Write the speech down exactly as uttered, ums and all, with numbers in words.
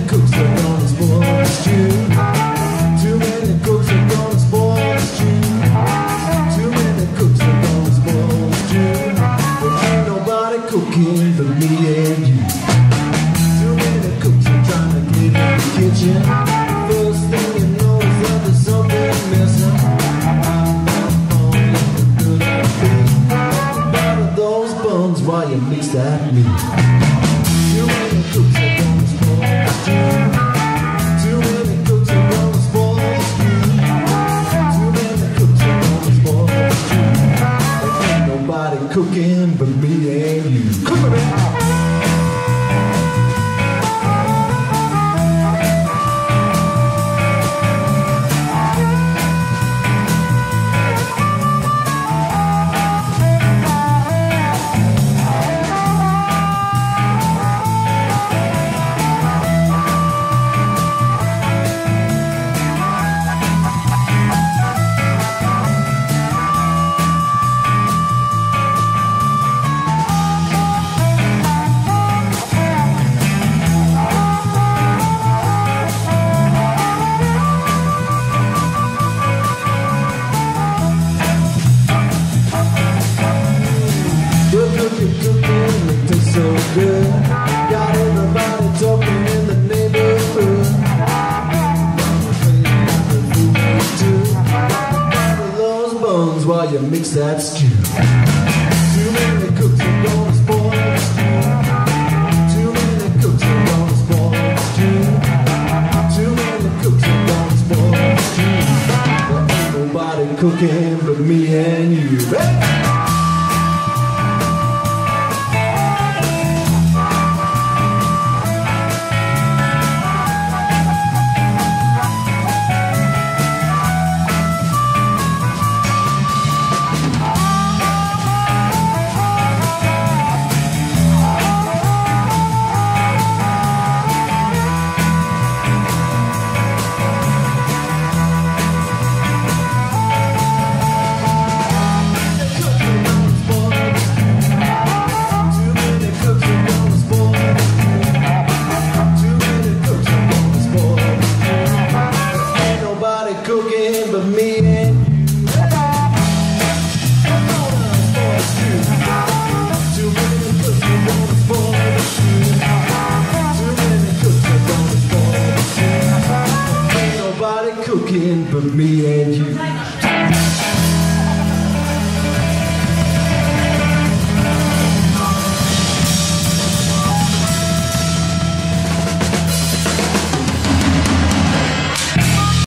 cooks are gonna spoil the stew. Too many cooks are gonna spoil the stew. Too many cooks are gonna spoil the stew. But ain't nobody cooking but me and you. Too many cooks are trying to get in the kitchen. First thing you know is that there's something missing. I'm not falling the good I feel. Out of those buns while you mix that meat. Too many cooks are gonna spoil the stew. Too many cooks are gonna spoil the stew. Too many cooks are gonna spoil the stew. There ain't nobody cooking but me and you. Cook it out. So good, got everybody talking in the neighborhood. Out of those bones while you mix that stew. Too many cooks are gonna spoil the stew. Too many cooks are gonna spoil the stew. Too many cooks are gonna spoil the stew. There ain't nobody cooking but me and you. Hey! Cooking but me and you. Too many cooks are gonna spoil the stew. Too many cooks are gonna spoil the stew. Ain't nobody cooking but me and you.